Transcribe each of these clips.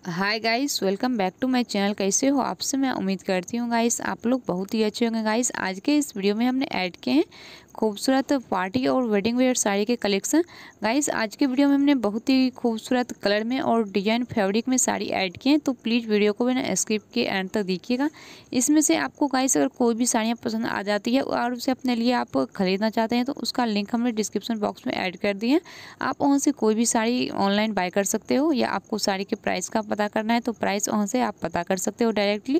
Hi guys, welcome back to my channel. कैसे हो आपसे? मैं उम्मीद करती हूँ गाइस आप लोग बहुत ही अच्छे होंगे। गाइस आज के इस वीडियो में हमने ऐड किए हैं खूबसूरत पार्टी और वेडिंग वेयर साड़ी के कलेक्शन। गाइस आज के वीडियो में हमने बहुत ही खूबसूरत कलर में और डिजाइन फैब्रिक में साड़ी ऐड किए हैं, तो प्लीज़ वीडियो को बिना स्किप के एंड तक देखिएगा। इसमें से आपको गाइस अगर कोई भी साड़ियाँ पसंद आ जाती है और उसे अपने लिए आप खरीदना चाहते हैं तो उसका लिंक हमने डिस्क्रिप्शन बॉक्स में ऐड कर दिए हैं। आप वहाँ से कोई भी साड़ी ऑनलाइन बाय कर सकते हो, या आपको साड़ी के प्राइस का पता करना है तो प्राइस वहाँ से आप पता कर सकते हो डायरेक्टली।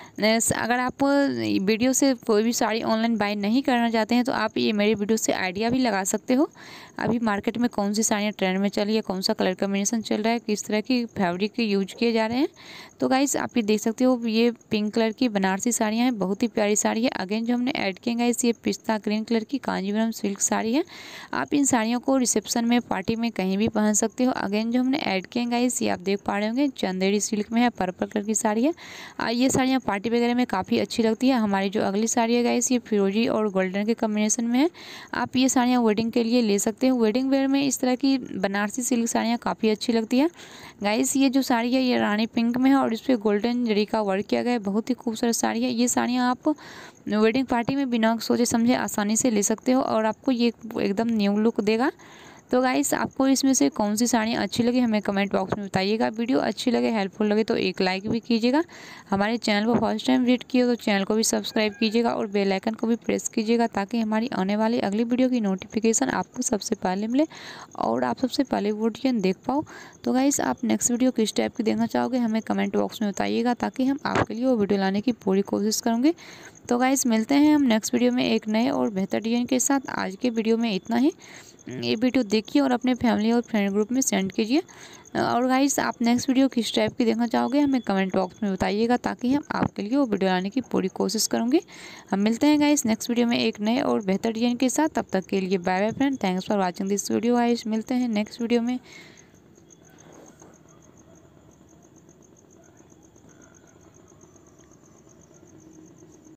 अगर आप वीडियो से कोई भी साड़ी ऑनलाइन बाय नहीं करना चाहते हैं तो आप ये मेरे वीडियो से आइडिया भी लगा सकते हो अभी मार्केट में कौन सी साड़ियाँ ट्रेंड में चली है, कौन सा कलर कॉम्बिनेशन चल रहा है, किस तरह की फैब्रिक के यूज किए जा रहे हैं। तो गाइस आप ये देख सकते हो, ये पिंक कलर की बनारसी साड़ियाँ हैं, बहुत ही प्यारी साड़ी है। अगेन जो हमने ऐड किए गाइस ये पिस्ता ग्रीन कलर की कांजीवरम सिल्क साड़ी है। आप इन साड़ियों को रिसेप्शन में, पार्टी में कहीं भी पहन सकते हो। अगेन जो हमने ऐड किए गाइस ये आप देख पा रहे होंगे चंदेरी सिल्क में है, पर्पल कलर की साड़ी है। ये साड़ियाँ पार्टी वगैरह में काफ़ी अच्छी लगती है। हमारी जो अगली साड़ी है गाइस ये फिरोजी और गोल्डन के कॉम्बिनेशन में है। आप ये साड़ियाँ वेडिंग के लिए ले सकते हो। वेडिंग वेयर में इस तरह की बनारसी सिल्क साड़ियाँ काफ़ी अच्छी लगती है। गाइस ये जो साड़ी है ये रानी पिंक में है और इस पर गोल्डन जरी का वर्क किया गया है, बहुत ही खूबसूरत साड़ी है। ये साड़ियाँ आप वेडिंग पार्टी में बिना सोचे समझे आसानी से ले सकते हो और आपको ये एकदम न्यू लुक देगा। तो गाइस आपको इसमें से कौन सी साड़ियाँ अच्छी लगी हमें कमेंट बॉक्स में बताइएगा। वीडियो अच्छी लगे, हेल्पफुल लगे तो एक लाइक भी कीजिएगा। हमारे चैनल को फर्स्ट टाइम विजिट किए तो चैनल को भी सब्सक्राइब कीजिएगा और बेल आइकन को भी प्रेस कीजिएगा ताकि हमारी आने वाली अगली वीडियो की नोटिफिकेशन आपको सबसे पहले मिले और आप सबसे पहले वीडियो देख पाओ। तो गाइस आप नेक्स्ट वीडियो किस टाइप की देखना चाहोगे हमें कमेंट बॉक्स में बताइएगा ताकि हम आपके लिए वो वीडियो लाने की पूरी कोशिश करेंगे। तो गाइस मिलते हैं हम नेक्स्ट वीडियो में एक नए और बेहतर डिजाइन के साथ। आज के वीडियो में इतना ही। ये वीडियो देखिए और अपने फैमिली और फ्रेंड ग्रुप में सेंड कीजिए। और गाइस आप नेक्स्ट वीडियो किस टाइप की देखना चाहोगे हमें कमेंट बॉक्स में बताइएगा ताकि हम आपके लिए वो वीडियो लाने की पूरी कोशिश करेंगे। हम मिलते हैं गाइस नेक्स्ट वीडियो में एक नए और बेहतर डिजाइन के साथ। तब तक के लिए bye bye friend, thanks for watching this video. Guys मिलते हैं नेक्स्ट वीडियो में।